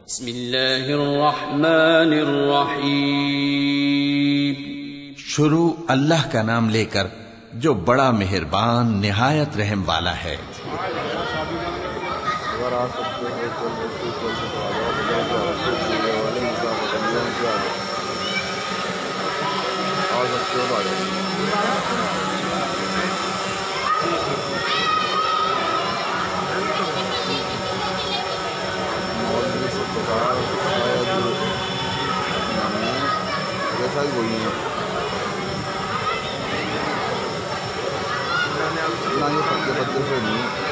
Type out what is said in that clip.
बिस्मिल्लाहिर्रहमानिर्रहीम। शुरू अल्लाह का नाम लेकर जो बड़ा मेहरबान निहायत रहम वाला है। ना ये सबके बच्चे से नहीं